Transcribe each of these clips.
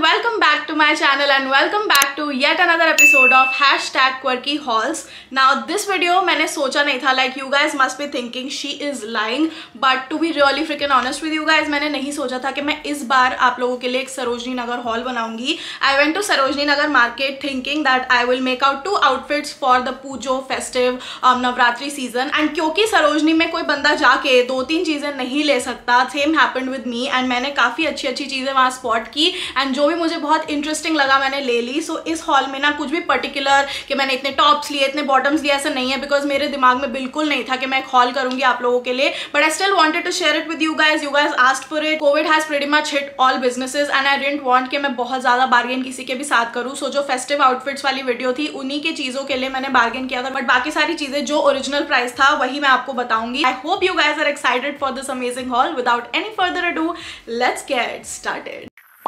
welcome back to my channel and welcome back to yet another episode of #quirky-hauls. Now this video मैंने सोचा नहीं था, like you guys must be thinking she is lying, but to be really freaking honest with you guys, मैंने नहीं सोचा था कि मैं इस बार आप लोगों के लिए एक सरोजनी नगर हॉल बनाऊंगी. I went to Sarojini Nagar market thinking that I will make out 2 outfits for the Pujo festive Navratri season, and क्योंकि सरोजनी में कोई बंदा जाके 2-3 चीजें नहीं ले सकता, same happened with me, and मैंने काफी अच्छी चीजें वहाँ स्पॉट की एंड जो भी मुझे बहुत इंटरेस्टिंग लगा मैंने ले ली. सो इस हॉल में ना कुछ भी पर्टिकुलर कि मैंने इतने टॉप्स लिए इतने बॉटम्स लिए ऐसा नहीं है, बिकॉज मेरे दिमाग में बिल्कुल नहीं था कि मैं एक हॉल करूंगी आप लोगों के लिए. But I still wanted to share it with you guys asked for it. Covid has pretty much hit all businesses and I didn't want कि मैं बहुत ज्यादा बार्गेन किसी के भी साथ करूँ. सो जो फेस्टिव आउटफिट्स वाली वीडियो थी उन्हीं के चीजों के लिए मैंने बार्गेन किया था, बट बाकी सारी चीजें जो ओरिजिनल प्राइस था वही मैं आपको बताऊंगी. I hope you guys are excited for this amazing haul. Without any further ado, let's get started.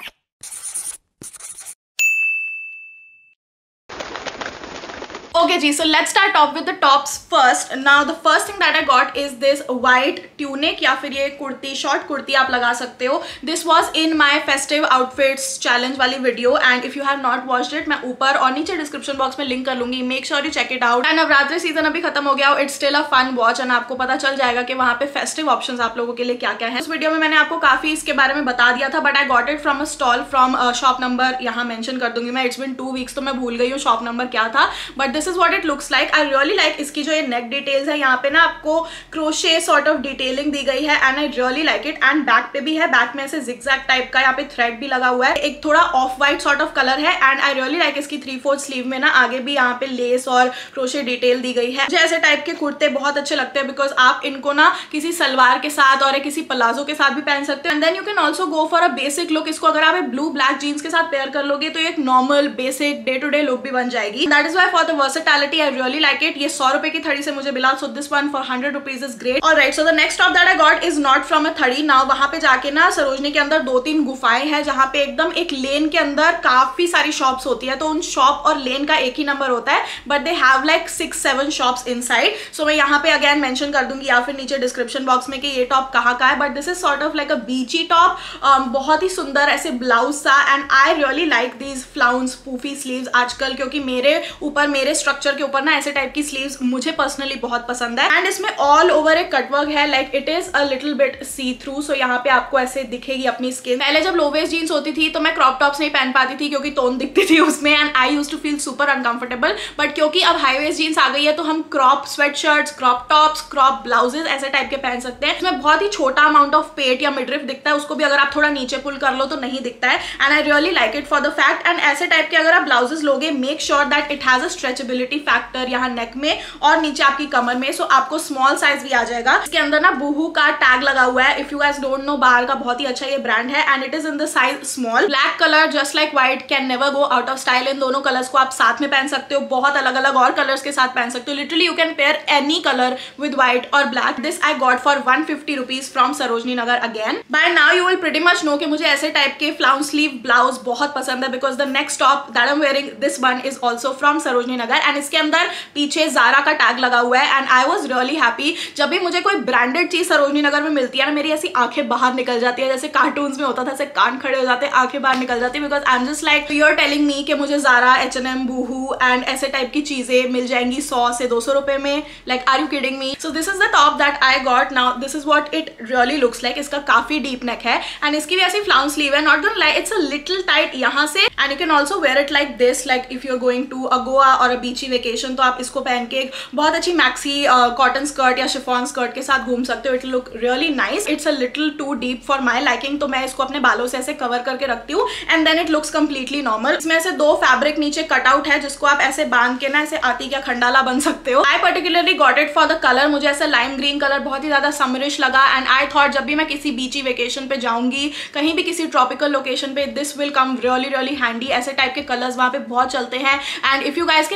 Okay जी, so let's start off with the tops first. Now the first thing that I got is this white tunic या फिर ये kurti, short kurti आप लगा सकते हो. This was in my festive outfits challenge वाली video and if you have not watched it, मैं ऊपर और नीचे डिस्क्रिप्शन बॉक्स में लिंक कर लूंगी. Make sure you check it out. And Navratri season अभी खत्म हो गया, it's still a fun watch and आपको पता चल जाएगा कि वहाँ पे फेस्टिव ऑप्शंस आप लोगों के लिए क्या क्या है. उस वीडियो में मैंने आपको काफी इसके बारे में बता दिया था, but I got it from a stall from shop number यहाँ मेंशन कर दूंगी मैं. इट्स बिन 2 वीक्स तो मैं भूल गई हूँ शॉप नंबर क्या था, but this is what it looks like. I really like इसकी जो ये नेक डिटेल्स है, यहाँ पे ना आपको क्रोशे सॉर्ट ऑफ डिटेलिंग दी गई है and I really like it. And back पे भी है, बैक में ऐसे जिगजैग टाइप का यहाँ पे थ्रेड भी लगा हुआ है, एक थोड़ा off white sort of colour है. एंड आई रियली लाइक इसकी 3/4 स्लीव में ना आगे भी यहाँ पे लेस और क्रोशे डिटेल दी गई है. मुझे ऐसे टाइप के कुर्ते बहुत अच्छे लगते हैं बिकॉज आप इनको ना किसी सलवार के साथ और किसी प्लाजो के साथ भी पहन सकते हो. And then you can also go for a basic look. इसको अगर आप ब्लू ब्लैक जीन्स के साथ पेयर कर लोगे तो एक normal basic day to day look भी बन जाएगी. That is why for the versatility I really like it. ये 100 रुपए की थड़ी से मुझे मिला, so this one for 100 rupees is great. Alright, so the next top that I got is not from a थड़ी. नाउ वहां पे जाके ना सरोजनी के अंदर 2-3 गुफाएं हैं जहां पे एकदम एक लेन के अंदर काफी सारी शॉप्स होती है, तो उन शॉप और लेन का एक ही नंबर होता है, but they have like 6-7 shops inside. So मैं यहाँ पे अगेन मेंशन कर दूंगी या फिर नीचे डिस्क्रिप्शन बॉक्स में कि ये टॉप कहाँ का है. But this is sort of like a beachy top, बहुत ही सुंदर ऐसे ब्लाउज सा. And I really like these flounce puffy sleeves आजकल, क्योंकि मेरे ऊपर मेरे स्ट्रक्चर के ऊपर ना ऐसे टाइप की स्लीव्स मुझे पर्सनली बहुत पसंद है. एंड इसमें ऑल ओवर एक कटवर्क है, like it is a little bit see through. So यहाँ पे आपको ऐसे दिखेगी अपनी स्किन. पहले जब लो वेस्ट जीन्स होती थी तो मैं क्रॉप टॉप्स नहीं पहन पाती थी क्योंकि टोन दिखती थी उसमें and I used to feel super uncomfortable. But क्योंकि अब हाई वेस्ट जीन्स आ गई है तो हम crop sweatshirts, crop tops, crop blouses ऐसे टाइप के पहन सकते हैं. इसमें बहुत ही छोटा अमाउंट ऑफ पेट या मिडरिफ दिखता है, उसको भी अगर आप थोड़ा नीचे पुल कर लो तो नहीं दिखता है. And I really like it for the fact. And ऐसे टाइप के अगर आप ब्लाउजेस लोगे, make sure that it has a stretchability factor यहाँ नेक में और नीचे आपकी कमर में. सो आपको स्मॉल साइज भी आ जाएगा. इसके अंदर ना बूहू का टैग लगा हुआ है. If you guys don't know, बाहर का बहुत ही अच्छा ये ब्रांड है and it is in the size small. Black colour just like white can never go out of style. इन दोनों कलर्स को आप साथ में पहन सकते हो, बहुत अलग अलग और कलर्स के साथ पहन सकते हो. Literally you can pair any colour with white और black. This I got for 150 rupees from Sarojini Nagar again. By now you will pretty much know कि मुझे ऐसे टाइप के फ्लाउन स्लीव ब्लाउज बहुत पसंद है because the next top that I am wearing, this one is also from Sarojini Nagar and इसके अंदर पीछे जारा का टैग लगा हुआ है. And I was really happy. जब भी मुझे कोई ब्रांडेड चीज सरोजनी नगर में मिलती है ना, मेरी ऐसी आंखें बाहर निकल जाती है, जैसे कार्टून्स में होता था ऐसे कान खड़े हो जाते हैं, आंखें बाहर निकल जाती है, because I am just like you are telling me कि मुझे जारा, H&M, बूहू एंड ऐसे टाइप की चीजें मिल जाएंगी 100 से 200 रुपए में. Like are you kidding me? So this is the top that I got. Now this is what it really looks like. इसका काफी डीप नेक है एंड इसकी भी ऐसी फ्लाउन स्लीव है. Not gonna lie, it's a little tight यहाँ से and you can also wear it like this. Like if you are going to a Goa और अ बीची वेकेशन तो आप इसको पहन के एक बहुत अच्छी मैक्सी कॉटन स्कर्ट या शिफॉन स्कर्ट के साथ घूम सकते हो. It look really nice. It's a little too deep for my liking, तो मैं इसको अपने बालों से ऐसे कवर करके रखती हूँ and then it looks completely normal. इसमें ऐसे 2 फैब्रिक नीचे कटआउट है जिसको आप ऐसे बांध के ना ऐसे आती क्या खंडाला बन सकते हो. I particularly got it for the colour. मुझे ऐसा लाइम ग्रीन कलर बहुत ही ज्यादा समरिश लगा एंड आई थॉट जब भी मैं किसी बीची वेकेशन पे जाऊंगी, कहीं भी किसी ट्रॉपिकल लोकेशन पे, this will come really really handy. ऐसे टाइप के कलर्स वहां पे बहुत चलते हैं and if you guys can make out,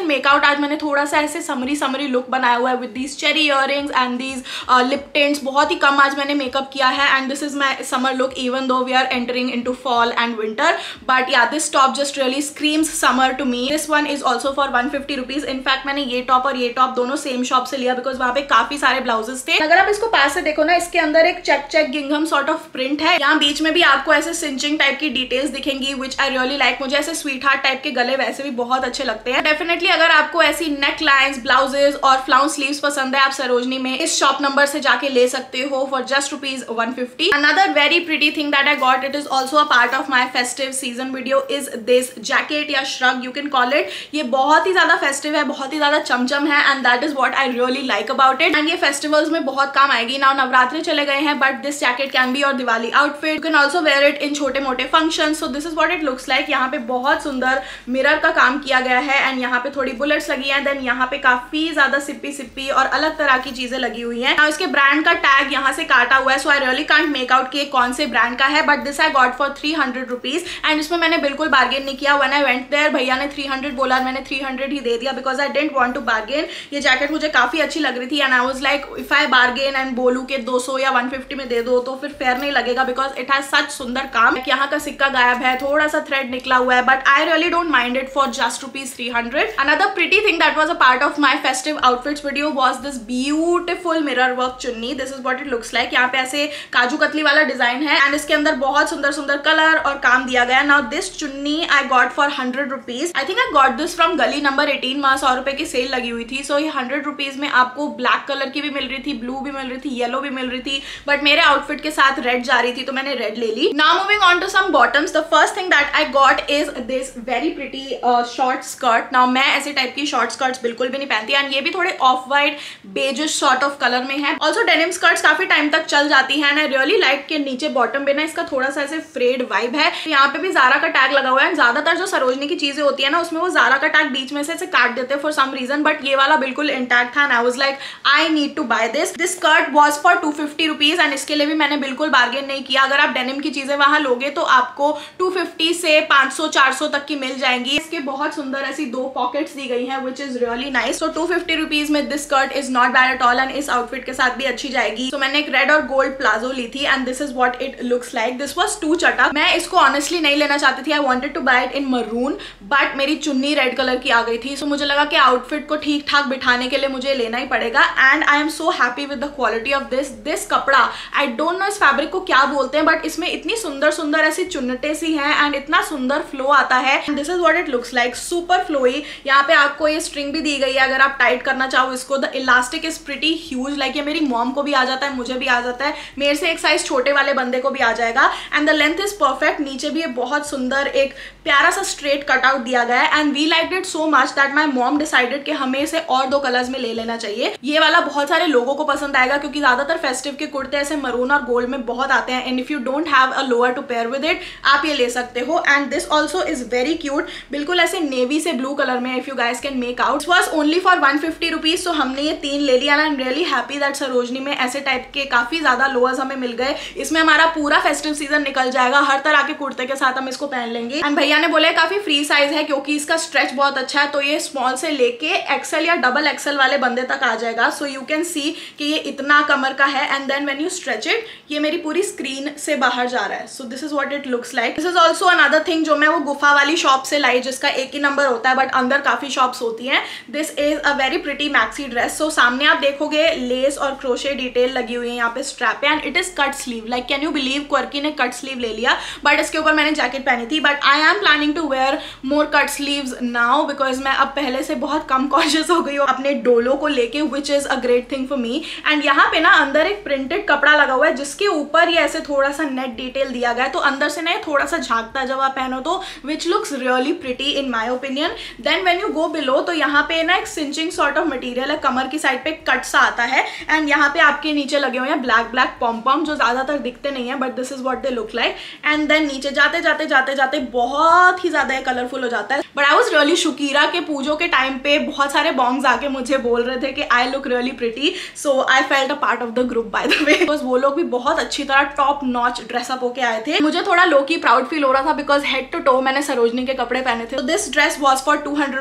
out, आज मैंने थोड़ा सा ऐसे समरी समरी लुक बनाया हुआ है with these cherry earrings and these lip tints. बहुत ही कम आज मैंने मेकअप किया है and this is my summer look even though we are entering into fall and winter, but yeah this top just really screams summer to me. This one is also for 150 rupees. In fact मैंने ये top और ये top दोनों same shop से लिया because वहाँ पे काफी सारे ब्लाउजेस थे। अगर आप इसको पास से देखो ना, इसके अंदर एक चेक चेक गिंघम सॉर्ट ऑफ प्रिंट है। यहाँ बीच में भी आपको ऐसे सिंचिंग टाइप की डिटेल्स दिखेंगी विच आई रियली लाइक। मुझे ऐसे स्वीट हार्ट टाइप के गले वैसे भी बहुत अच्छे लगते हैं। डेफिनेटली अगर आपको ऐसी नेक लाइन्स, ब्लाउजेस और फ्लाउन स्लीव्स पसंद है, आप सरोजनी में इस शॉप नंबर से जाके ले सकते हो for just ₹150। Another very pretty thing that I got, it is also a part of my festive season video, is this jacket या shrug you can call it। ये बहुत ही ज्यादा फेस्टिव है, बहुत ही ज्यादा चमचम है and that is what I really like about it. एंड ये फेस्टिवल्स में बहुत काम आएगी। नाउ नवरात्रि चले गए हैं but this jacket can be your Diwali outfit. You can also wear it in छोटे मोटे function. So this is what it looks like. यहाँ पे बहुत सुंदर मिरर का काम किया गया है एंड यहाँ पे थोड़ी बुलेट्स लगी है। देन यहाँ पे काफी ज्यादा सिप्पी सिप्पी और अलग तरह की चीजें लगी हुई है। नाउ इसके ब्रांड का टैग यहाँ से काटा हुआ है, so I really can't make out कि कौन से ब्रांड का है, but this I got for 300 rupees and इसमें मैंने बिल्कुल बार्गेन नहीं किया। व्हेन आई वेंट देयर भैया ने 300 बोला, मैंने 300 ही दे दिया because I didn't want to bargain. ये जैकेट मुझे काफी अच्छी लग रही थी and I was like if I bargain and बोलू के 200 या 150 में दे दो तो फिर फेयर नहीं लगेगा बिकॉज इट हैज सच सुंदर काम। यहाँ का सिक्का गायब है, थोड़ा सा थ्रेड निकला हुआ है, but I really don't mind it for just ₹300। Another pretty thing that was a part of my festive outfits video was this beautiful mirror work चुन्नी। This is what it looks like। यहाँ पे ऐसे काजू कतली वाला design है and इसके अंदर बहुत सुंदर सुंदर कलर और काम दिया गया। नाउ दिस चुन्नी I got for 100 rupees. I think I got this from गली नंबर 18। वहां 100 रुपए की सेल लगी हुई थी। सो ये 100 रुपीज में आपको ब्लैक कलर की भी मिल रही थी, ब्लू भी मिल रही थी, येलो भी मिल रही थी, बट मेरे आउटफिट के साथ रेड जा रही थी तो मैंने रेड ले ली। Now moving on to some bottoms. The first thing that I got is this very pretty short skirt. Now मैं ऐसे टाइप की शॉर्ट स्कर्ट्स बिल्कुल भी नहीं पहनती एंड ये भी थोड़े off white beigeish sort of colour में है। ऑल्सो डेनिम स्कर्ट्स काफी टाइम तक चल जाती है एंड आई रियली लाइक के नीचे बॉटम पे ना इसका थोड़ा सा ऐसे फ्रेड वाइब है। यहाँ पे भी जारा का टैग लगा हुआ है। ज्यादातर जो सरोजनी की चीजें होती है ना उसमें वो जारा का टैग बीच में से ऐसे काट देते हैं फॉर सम रीजन, बट ये वाला बिल्कुल इंटैक्ट था and I was like I need to buy this. This skirt was for 250 rupees and इसके लिए भी मैंने बिल्कुल बार्गेन नहीं किया। अगर आप डेनिम की चीजें वहां लोगे तो आपको 250 से 500-400 तक की मिल जाएंगी। इसके बहुत सुंदर ऐसी 2 पॉकेट्स दी गई हैं which is really nice. So 250 rupees में this skirt is not bad at all and इस आउटफिट के साथ भी अच्छी जाएगी। तो मैंने एक रेड और गोल्ड प्लाजो ली थी and this is what it looks like. This was too चटक। मैं इसको ऑनेस्टली नहीं लेना चाहती थी। I wanted to buy it in maroon but मेरी चुन्नी रेड कलर की आ गई थी। सो मुझे लगा कि आउटफिट को ठीक ठाक बिठाने के लिए मुझे लेना ही पड़ेगा and I am so happy with the quality of this कपड़ा। आई डोंट नो इस फैब्रिक को क्या बोलते हैं बट इसमें इतनी सुंदर सुंदर ऐसी चुन्नटे सी हैं एंड इतना सुंदर फ्लो आता है। This is what it looks like, super flowy. यहाँ पे आपको ये स्ट्रिंग भी दी गई है अगर आप टाइट करना चाहो इसको। The elastic is pretty huge. Like ये मेरी मॉम को भी आ जाता है, मुझे भी आ जाता है, मेरे से एक साइज छोटे वाले बंदे को भी आ जाएगा and the length is perfect. नीचे भी ये बहुत सुंदर एक प्यारा सा स्ट्रेट कटआउट दिया गया है and we liked it so much that my mom decided कि हमें इसे और 2 कलर्स में ले लेना चाहिए। ये वाला बहुत सारे लोगों को पसंद आएगा क्योंकि ज्यादातर फेस्टिव के कुर्ते ऐसे मरून और गोल्ड में बहुत आते हैं and if you don't have a lower to pair with it आप ये ले सकते हो। And this also is very cute, बिल्कुल ऐसे नेवी से ब्लू कलर में, if you guys can make out. It was only for 150 rupees. So हमने ये 3 ले लिया and I am really happy that Sarojini में ऐसे टाइप के काफी ज्यादा लोअर्स हमें मिल गए। इसमें हमारा पूरा फेस्टिव सीजन निकल जाएगा। हर तरह के कुर्ते के साथ हम इसको पहन लेंगे एंड भैया ने बोला काफी फ्री साइज है क्योंकि इसका स्ट्रेच बहुत अच्छा है। तो ये स्मॉल से लेके एक्सेल या डबल एक्सेल वाले बंदे तक आ जाएगा। सो यू कैन सी कि ये इतना कमर का है and then when you stretch it ये मेरी पूरी स्क्रीन से बाहर जा रहा है। So this is what it looks like. This is also another thing जो मैं वो गुफा वाली शॉप से लाई जिसका एक ही नंबर होता है बट अंदर काफी शॉप्स होती हैं। This is a very pretty maxi dress. So सामने आप देखोगे लेस और क्रोशे डिटेल लगी हुई है यहाँ पे स्ट्रैप पे and it is cut sleeve. Like can you believe quirky ने कट स्लीव ले लिया बट इसके ऊपर मैंने जैकेट पहनी थी। But I am planning to wear more cut sleeves now because मैं अब पहले से बहुत कम कॉन्शियस हो गई हूँ अपने डोलो को लेके which is a great thing for me. And यहाँ पे ना अंदर एक प्रिंटेड कपड़ा लगा हुआ है जिसके ऊपर ये ऐसे थोड़ा सा नेट डिटेल दिया गया है तो अंदर से ना ये थोड़ा सा झांकता है जब आप पहनो तो which looks really pretty in my opinion. Then when you go below तो यहाँ पे ना एक सिंचिंग सॉर्ट ऑफ मटेरियल है, कमर की साइड पे कट सा आता है एंड यहाँ पे आपके नीचे लगे हुए हैं ब्लैक ब्लैक पॉम जो ज्यादातर दिखते नहीं है but this is what they look like. And then नीचे जाते जाते जाते जाते बहुत ही ज्यादा कलरफुल हो जाता है। बट आई वाज रियली शुकीरा के पूजो के टाइम पे बहुत सारे बॉन्ग्स आके मुझे बोल रहे थे कि I look really pretty. So I felt a part of the group by the way because वो लोग भी बहुत अच्छी तरह टॉप नॉच ड्रेसअप होके आए थे। मुझे थोड़ा लो की प्राउड फील हो रहा था बिकॉज हेड टू टो मैंने सरोजनी के कपड़े पहने थे। This dress was for 200 rupees. I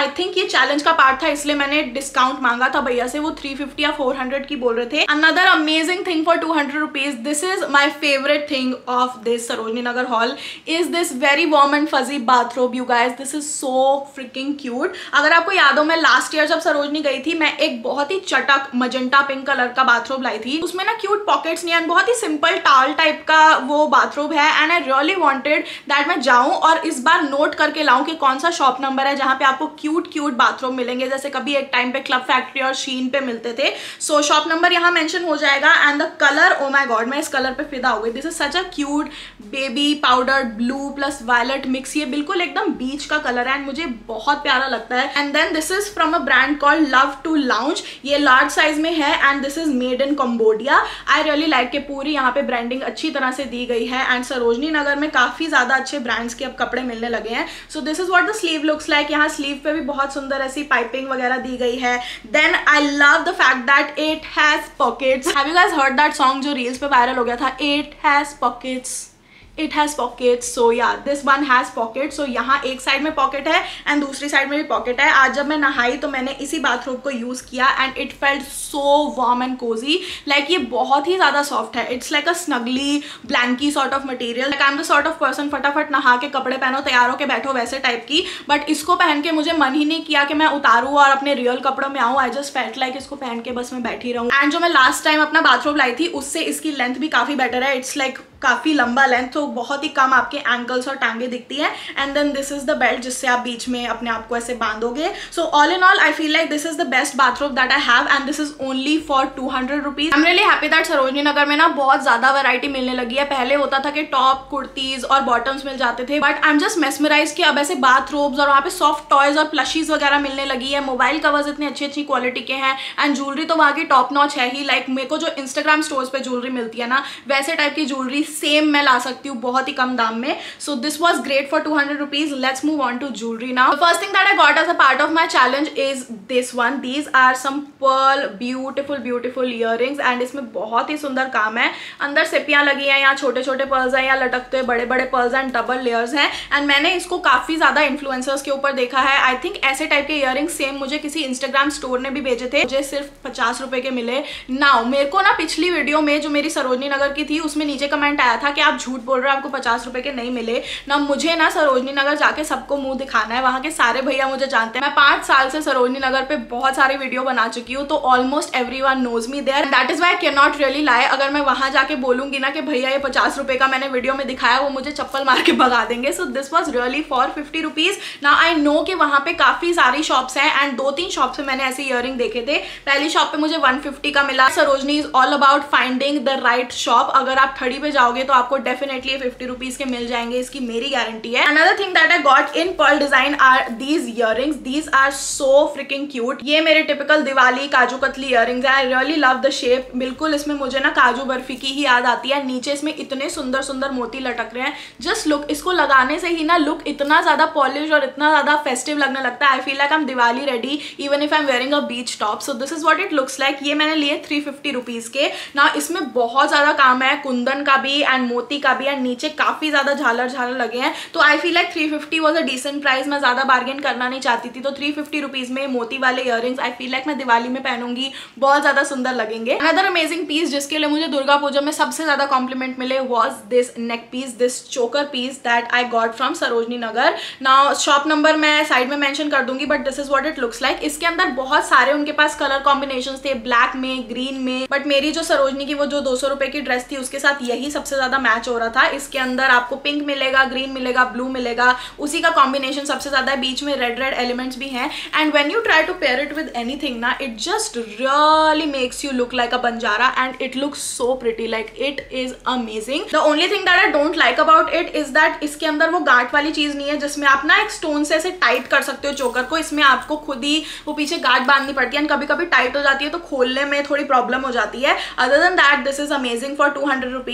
I think ये चैलेंज का पार्ट था, इसलिए मैंने डिस्काउंट मांगा था भैया से, वो 350 या 400 की बोल रहे थे। Another amazing thing for 200 rupees, this is my favourite thing of this Sarojini Nagar haul, is this very warm and fuzzy bathrobe you guys. This is so freaking cute. अगर आपको याद हो, मैं लास्ट ईयर जब सरोजनी गई थी, मैं एक बहुत ही चटक मजेंटा पिंक कलर का बाथरोब लाई थी। उसमें ना क्यूट पॉकेट्स नहीं है, बहुत ही सिंपल टाल टाइप का वो बाथरोब है, and I really wanted that मैं जाऊं और इस बार नोट करके लाऊं कि कौन सा शॉप नंबर है जहां पे आपको क्यूट क्यूट बाथरोब मिलेंगे, जैसे कभी एक टाइम पे क्लब फैक्ट्री और शीन पे मिलते थे। सो शॉप नंबर यहाँ मेंशन हो जाएगा, and the colour, oh my God, मैं इस कलर पे फिदा हो गई। This is such a cute baby powdered blue plus violet mix, ये बिल्कुल एकदम बीच का कलर है एंड मुझे बहुत प्यारा लगता है। And then this is from a brand called love to lounge, ये लार्ज साइज में है and this is made in Cambodia. I really like के पूरी यहाँ पे ब्रांडिंग अच्छी तरह से दी गई है, एंड सरोजनी नगर में काफी ज्यादा अच्छे ब्रांड्स के अब कपड़े मिलने लगे हैं। So this is what the sleeve looks like. यहाँ स्लीव पे भी बहुत सुंदर ऐसी पाइपिंग वगैरह दी गई है। Then I love the fact that it has pockets. Have you guys heard that song जो रील्स पे वायरल हो गया था, it has pockets, it has pockets. So yeah this one has pocket. So यहाँ एक साइड में pocket है and दूसरी साइड में भी पॉकेट है। आज जब मैं नहाई तो मैंने इसी बाथरूम को यूज किया and it felt so warm and cozy. Like ये बहुत ही ज्यादा सॉफ्ट है, it's like a snuggly blankie sort of material. Like I am the sort of person फटाफट नहा के कपड़े पहनो, तैयार होके बैठो, वैसे टाइप की। बट इसको पहन के मुझे मन ही नहीं किया कि मैं उतारूँ और अपने रियल कपड़ों में आऊँ। आई जस्ट फेल्ट लाइक इसको पहन के बस मैं बैठी रहूँ। एंड जो मैं लास्ट टाइम अपना बाथरूम लाई थी उससे इसकी लेंथ भी काफी बेटर है, इट्स लाइक काफी लंबा लेंथ, तो बहुत ही कम आपके एंकल्स और टांगे दिखती है। And then this is the belt जिससे आप बीच में अपने आप को ऐसे बांधोगे। So all in all I feel like this is the best bathroom that I have and this is only for 200 rupees. I am really happy that Sarojini Nagar में ना बहुत ज्यादा वैरायटी मिलने लगी है। पहले होता था कि टॉप, कुर्तीज और बॉटम्स मिल जाते थे, but I am just mesmerize कि अब ऐसे बाथरोब्स और वहाँ पे सॉफ्ट टॉयज और प्लशीज वगैरह मिलने लगी है। मोबाइल कवर्स इतनी अच्छी अच्छी क्वालिटी के हैं एंड ज्वेलरी तो वहाँ की टॉप नॉच है ही। लाइक मेरे को जो इंस्टाग्राम स्टोर्स पे ज्वेलरी मिलती है ना, वैसे टाइप की ज्वेलरी सेम मैं ला सकती हूँ बहुत ही कम दाम में। So this was great for 200 rupees. Let's move on to jewellery now. The first thing that I got as a part of my challenge is this one. These are some pearl beautiful beautiful earrings and इसमें बहुत ही सुंदर काम है। अंदर सिपियां लगी हैं, यहाँ छोटे छोटे पर्ल्स हैं, यहाँ लटकते हुए बड़े बड़े पर्ल्स एंड डबल लेयर्स हैं। एंड मैंने इसको काफी ज्यादा इन्फ्लुएंसर्स के ऊपर देखा है। आई थिंक ऐसे टाइप के इयररिंग्स सेम मुझे किसी इंस्टाग्राम स्टोर ने भी भेजे थे, मुझे सिर्फ 50 रुपए के मिले। नाउ मेरे को ना पिछली वीडियो में जो मेरी सरोजनी नगर की थी उसमें नीचे कमेंट आया था कि आप झूठ बोल रहे हो, आपको 50 रुपए के नहीं मिले ना। मुझे ना सरोजनी नगर जाके सबको मुंह दिखाना है, वहां के सारे भैया मुझे जानते हैं। मैं 5 साल से सरोजनी नगर पे बहुत सारे वीडियो बना चुकी हूँ, तो almost everyone knows me there. That is why I cannot नॉट रियली लाई। अगर मैं वहां जाके बोलूंगी ना कि भैया ये 50 रुपए का मैंने वीडियो में दिखाया, वो मुझे चप्पल मार के भगा देंगे। So this was really for 50 rupees. Now I know कि वहां पे काफी सारी शॉप्स हैं एंड 2-3 शॉप से मैंने ऐसे इयररिंग देखे थे। पहली शॉप पे मुझे 150 का मिला। Sarojini is all about finding the right shop. अगर आप 30 पे जाओगे तो आपको डेफिनेटली 50 रुपीज के मिल जाएंगे, इसकी मेरी गारंटी है। Another thing that I got in pearl design are these earrings. These are so freaking cute. ये मेरे टिपिकल दिवाली काजू कतली इयररिंग्स है। I really love the shape. बिल्कुल इसमें मुझे ना काजू बर्फी की ही याद आती है। नीचे इसमें इतने सुंदर सुंदर मोती लटक रहे हैं। जस्ट लुक, इसको लगाने से ही ना लुक इतना ज्यादा पॉलिश और इतना ज्यादा फेस्टिव लगने लगता है। I feel like I am Diwali ready even if I am wearing a beach top. So this is what it looks like. ये मैंने लिए 350 रुपीज के। ना इसमें बहुत ज्यादा काम है, कुंदन का भी एंड मोती का भी, एंड नीचे काफी ज्यादा झालर झालर लगे हैं। तो I feel like 350 was a decent price. मैं ज्यादा बार्गेन करना नहीं चाहती थी, तो 350 रुपीज में मोती वाले इयररिंग्स आई फील लाइक मैं दिवाली में पहनूंगी, बहुत ज्यादा सुंदर लगेंगे। अनदर अमेजिंग पीस जिसके लिए मुझे दुर्गा पूजा में सबसे ज्यादा कॉम्प्लीमेंट मिले was this neck piece, this choker piece that I got from Sarojini Nagar. Now shop number मैं साइड में मेंशन कर दूंगी, but this is what it looks like. इसके अंदर बहुत सारे उनके पास कलर कॉम्बिनेशंस थे, ब्लैक में, ग्रीन में, बट मेरी जो सरोजनी की वो जो 200 रुपए की ड्रेस थी उसके साथ यही सबसे ज्यादा मैच हो रहा था। इसके अंदर आपको पिंक मिलेगा, ग्रीन मिलेगा, ब्लू मिलेगा, उसी का कॉम्बिनेशन सबसे ज्यादा है। बीच में रेड रेड एलिमेंट्स भी हैं and when you try to pair it with anything ना, it just really makes you look like a Banjara and it looks so pretty. Like it is amazing. The only thing that I don't like about it is that इसके अंदर वो गांठ वाली चीज नहीं है जिसमें आप ना एक स्टोन से ऐसे टाइट कर सकते हो चोकर को। इसमें आपको खुद ही वो पीछे गांठ बांधनी पड़ती है एंड कभी कभी टाइट हो जाती है तो खोलने में थोड़ी प्रॉब्लम हो जाती है। Other than that this is amazing for 200 rupees and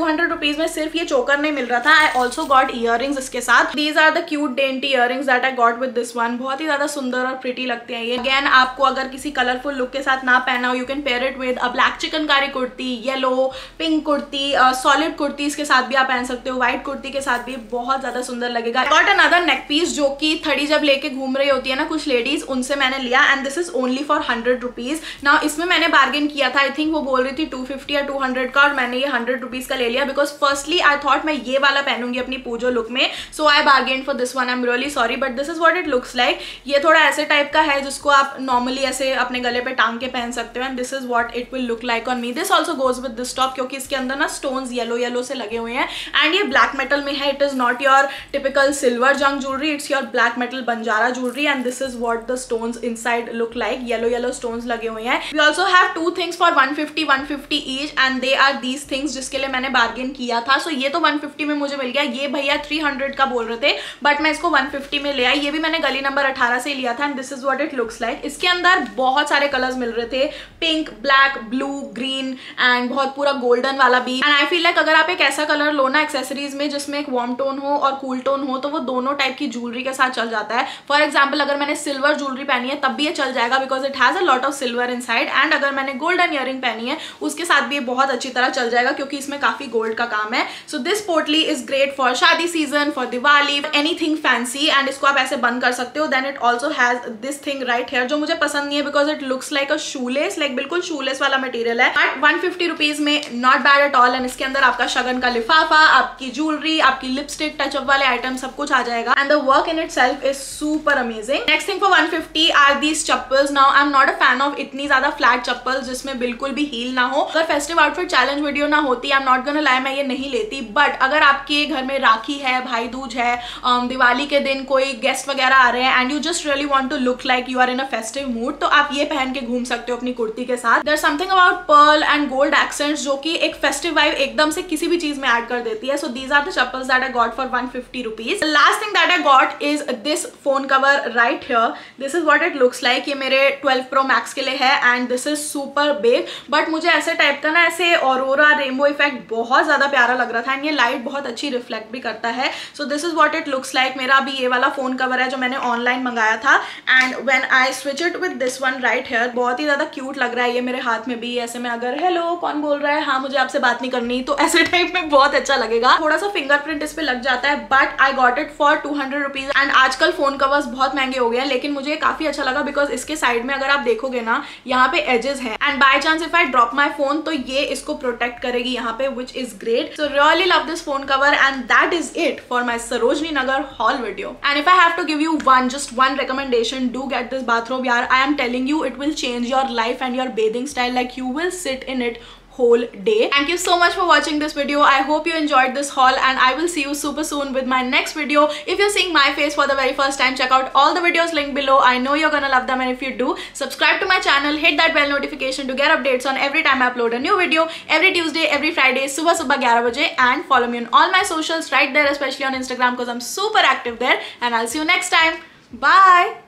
200 rupees में सिर्फ ये चोकर नहीं मिल रहा था, आई ऑल्सो गॉट ईयरिंग्स इसके साथ. These are the cute dainty earrings that I got with this one. बहुत ही ज्यादा सुंदर और प्रिटी लगते हैं ये. अगेन आपको अगर किसी कलरफुल लुक के साथ ना पहना हो, you can pair it with a black chikankari kurti, yellow pink kurti, solid kurti इसके साथ भी आप पहन सकते हो, व्हाइट कुर्ती के साथ भी बहुत ज्यादा सुंदर लगेगा. गॉट अनदर नेक पीस जो कि थड़ी जब लेके घूम रही होती है ना कुछ लेडीज, उनसे मैंने लिया and this is only for 100 rupees. Now इसमें मैंने बार्गेन किया था, आई थिंक वो बोल रही थी 250 या 200 का, और मैंने ये 100 रुपीज का ले लिया बिकॉज फर्स्टली आई थॉट मैं ये वाला पहनूंगी अपनी पूजो लुक में. So I bargain for this one. I am really sorry but this is what it looks like. ये थोड़ा ऐसे टाइप का है जिसको आप नॉर्मली ऐसे अपने गले पे टांग के पहन सकते हो and this is what it will look like on me. This also goes with this top क्योंकि इसके अंदर ना स्टोन्स येलो येलो से लगे हुए हैं एंड ये ब्लैक मेटल में है. It is not your typical silver जंग jewellery, it's your black metal Banjara jewellery and this is what the stones inside look like. Yellow yellow stones लगे हुए हैं. We also have two things for 150 each and they are these things जिसके लिए मैंने bargain किया था. सो ये तो 150 में मुझे मिल गया, ये भैया 300 का बोल रहे थे बट मैं इसको 150 में ले आई. ये भी मैंने गली नंबर 18 से लिया था and this is what it looks like. इसके अंदर बहुत सारे कलर्स मिल रहे थे, pink, black, blue, green and बहुत पूरा गोल्डन वाला भी. एंड आई फील लाइक अगर आप एक ऐसा कलर लो ना एक्सेसरीज में जिसमें एक वार्म टोन हो और कूल टोन हो तो वो दोनों टाइप की ज्वेलरी के साथ चल जाता है. फॉर एग्जाम्पल अगर मैंने सिल्वर ज्वेलरी पहनी है तब भी ये चल जाएगा because it has a lot of silver inside. And अगर मैंने गोल्डन ईयरिंग पहनी है उसके साथ भी ये बहुत अच्छी तरह चल जाएगा क्योंकि इसमें काफी गोल्ड का काम है. So this potli is great for shaadi season, for Diwali, anything fancy. And इसको आप ऐसे बंद कर सकते हो. Then it also has this thing right here जो मुझे पसंद नहीं है because it looks like a shoelace, like बिल्कुल शूलेस वाला मटेरियल है बट 150 रुपीज में not bad at all. And इसके अंदर आपका शगन का लिफाफा, आपकी ज्वेलरी, आपकी लिपस्टिक, टचअप वाले आइटम सब कुछ आ जाएगा and the work in itself is super amazing. Next thing for 150 are these chappals. Now I am not a fan of इतनी ज्यादा फ्लैट चप्पल जिसमें बिल्कुल भी हील ना हो. अगर फेस्टिव आउटफिट चैलेंज वीडियो ना होती, I am not gonna lie, मैं ये नहीं लेती. बट अगर आपके घर में राखी है, भाई दूज है, दिवाली के दिन कोई गेस्ट वगैरह आ रहे हैं and you just really want to look like you are in a festive mood तो आप ये पहन के घूम सकते हो अपनी कुर्ती के साथ. There something about pearl and gold accents जो कि एक फेस्टिव वाइब एकदम से किसी भी चीज में ऐड कर देती है. So these are the chappals that I got for 150 rupees. Last thing that I got is this phone cover right here. This is what it looks like. ये मेरे 12 Pro Max के लिए है and this is super big but मुझे ऐसे type का ना ऐसे ऑरोरा रेनबो इफेक्ट बहुत ज्यादा प्यारा लग रहा था एंड ये लाइट बहुत अच्छी रिफ्लेक्ट भी करता है. So this is what it looks like. मेरा अभी ये वाला फोन कवर है जो मैंने ऑनलाइन मंगाया था and when I switch it with this one right here बहुत ही ज्यादा क्यूट लग रहा है ये मेरे हाथ में भी. ऐसे में अगर हेलो कौन बोल रहा है, हाँ मुझे आपसे बात नहीं करनी, तो ऐसे टाइप में बहुत अच्छा लगेगा. थोड़ा सा फिंगरप्रिंट इस पे लग जाता है but I got it for 200 rupees. And आजकल फोन कवर्स बहुत महंगे हो गए हैं लेकिन मुझे काफी अच्छा लगा बिकॉज इसके साइड में अगर आप देखोगे ना यहाँ पे एजेस हैं and by chance if I drop my phone तो ये इसको प्रोटेक्ट करेगी यहाँ पे which is great. So really love this phone cover and that is it for my Sarojini Nagar haul video. And if I have to give you just one recommendation, do get this bathrobe yaar. I am telling you it will change your life and your bathing style, like you will sit in it whole day. Thank you so much for watching this video. I hope you enjoyed this haul and I will see you super soon with my next video. If you're seeing my face for the very first time, check out all the videos linked below. I know you're gonna love them and if you do, subscribe to my channel, hit that bell notification to get updates on every time I upload a new video, every Tuesday, every Friday, subah 11 baje, and follow me on all my socials right there, especially on Instagram because I'm super active there and I'll see you next time. Bye!